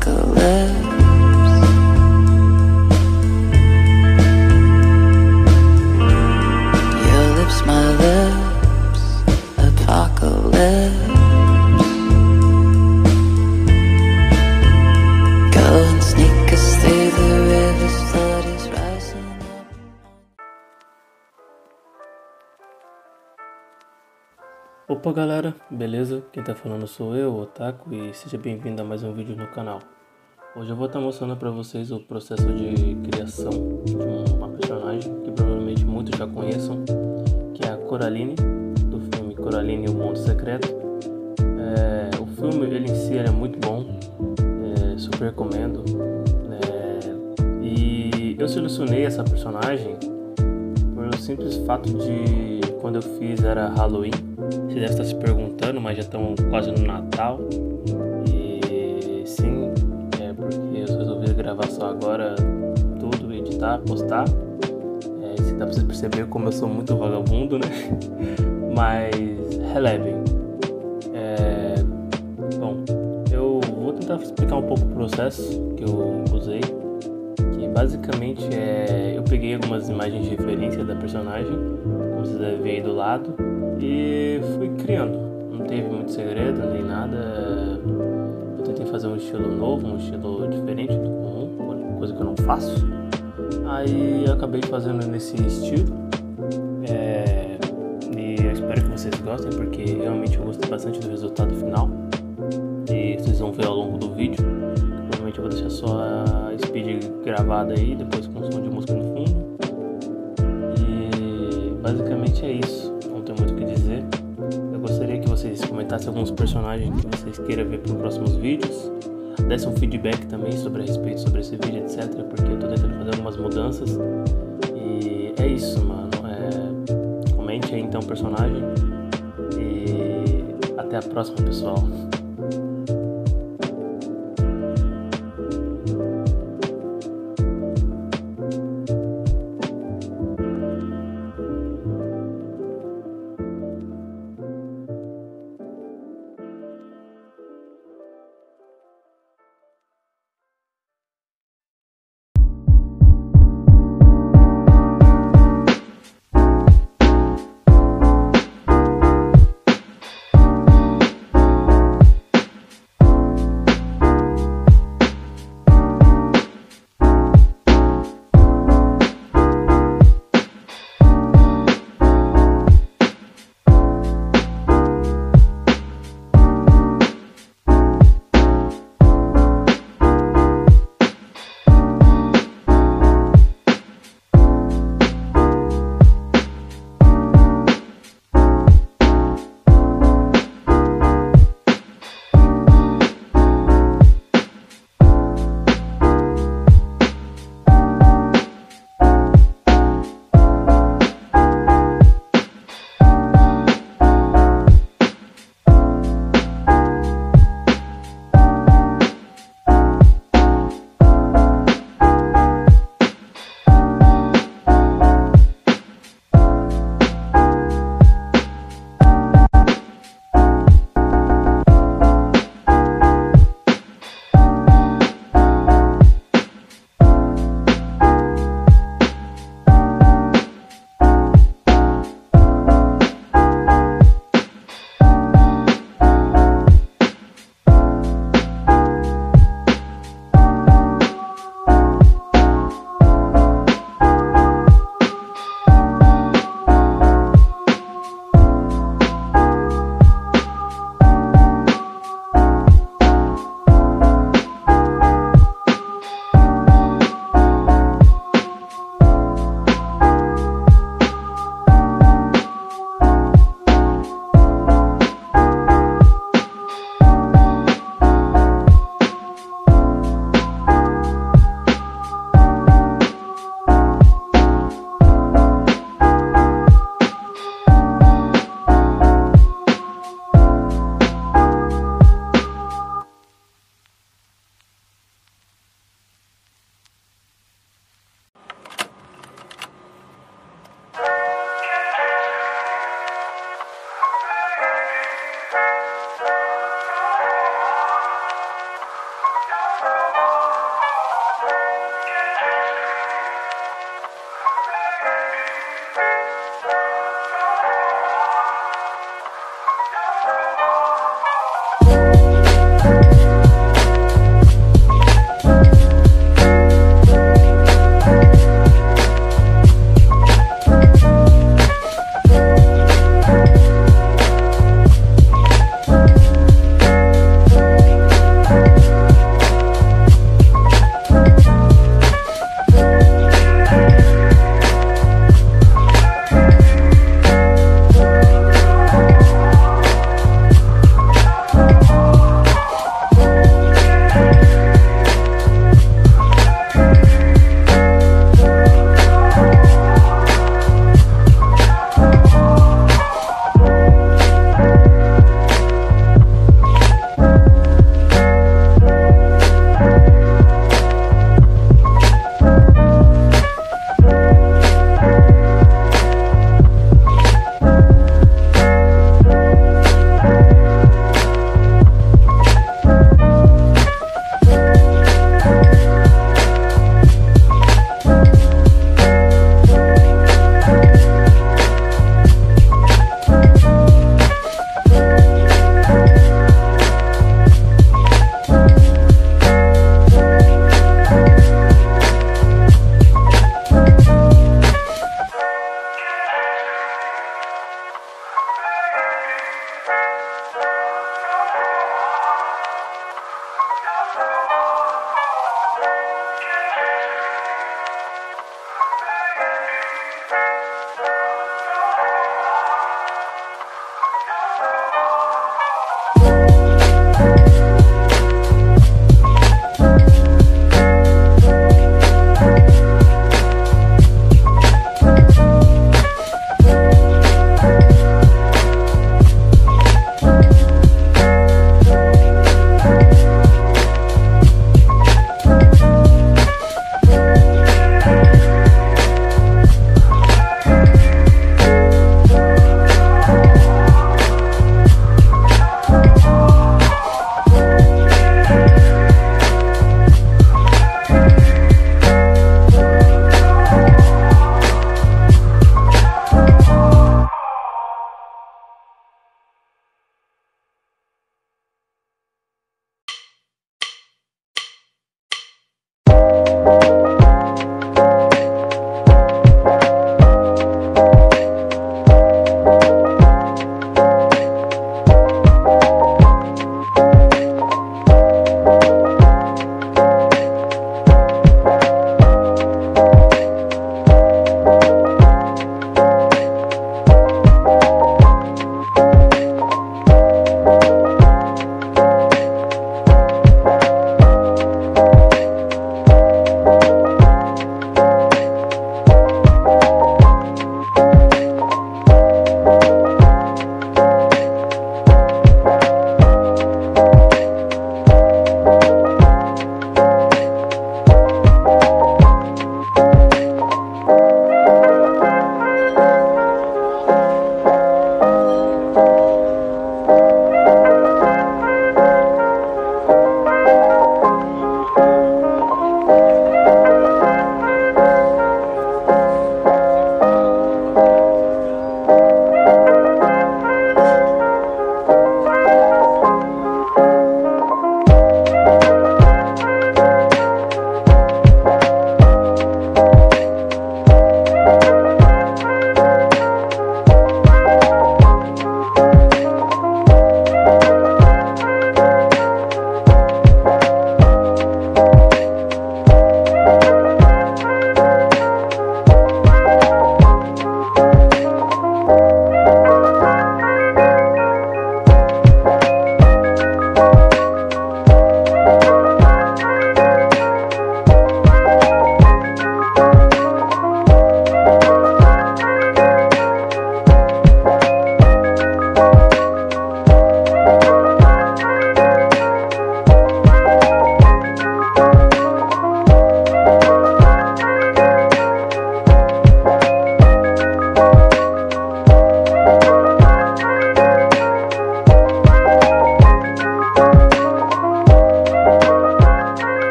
apocalypse. Your lips, my lips, apocalypse. Go and sneak us through the rivers, flood is rising up. Opa galera, beleza? Quem tá falando sou eu, Otaku, e seja bem-vindo a mais um vídeo no canal. Hoje eu vou estar mostrando pra vocês o processo de criação de uma personagem que provavelmente muitos já conheçam, que é a Coraline, do filme Coraline e o Mundo Secreto. O filme ele em si é muito bom, super recomendo. E eu selecionei essa personagem por o simples fato de quando eu fiz era Halloween. Você deve estar se perguntando, mas já estão quase no Natal. E sim, porque eu resolvi gravar só agora tudo, editar, postar. Se dá pra você perceber como eu sou muito vagabundo, né? Mas relevem. Bom, eu vou tentar explicar um pouco o processo que eu usei. Que basicamente eu peguei algumas imagens de referência da personagem, como vocês devem ver aí do lado, e fui criando. Não teve muito segredo nem nada. Eu tentei fazer um estilo novo, um estilo diferente do comum, coisa que eu não faço. Aí eu acabei fazendo nesse estilo. E eu espero que vocês gostem, porque realmente eu gostei bastante do resultado final. E vocês vão ver ao longo do vídeo. Provavelmente eu vou deixar só a speed gravada aí, depois com som de música no fundo. E basicamente é isso, não tem muito o que dizer. Eu gostaria que vocês comentassem alguns personagens que vocês queiram ver para os próximos vídeos. Dessem um feedback também sobre a respeito sobre esse vídeo, etc. Porque eu tô tentando fazer algumas mudanças. E é isso, mano. Comente aí então o personagem. E até a próxima, pessoal.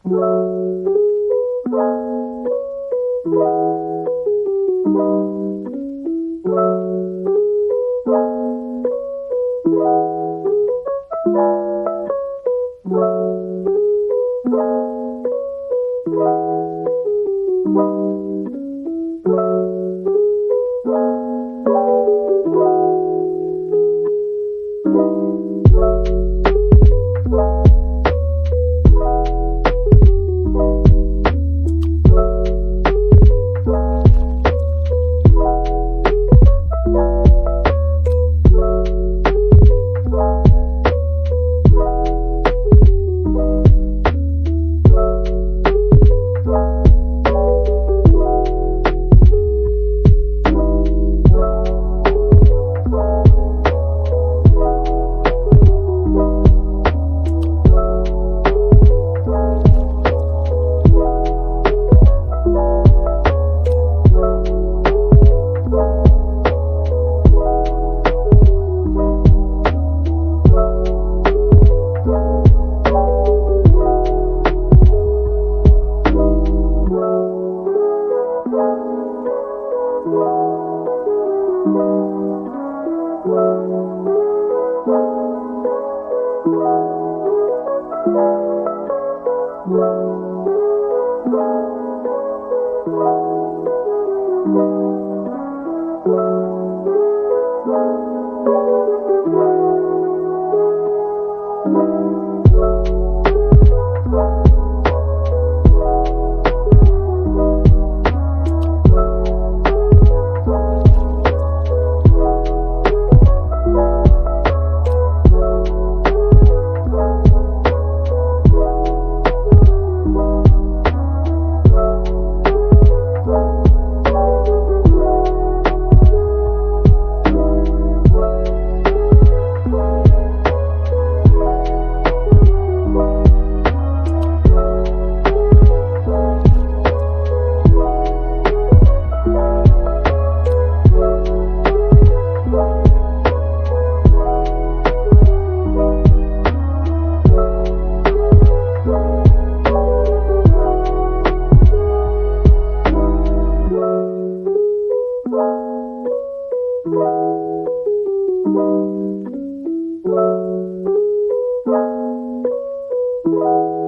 you.